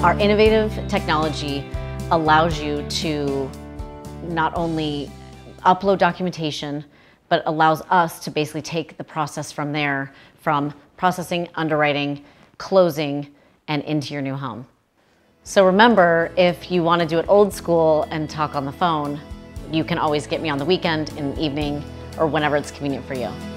Our innovative technology allows you to not only upload documentation, but allows us to basically take the process from there, from processing, underwriting, closing, and into your new home. So remember, if you want to do it old school and talk on the phone, you can always get me on the weekend, in the evening, or whenever it's convenient for you.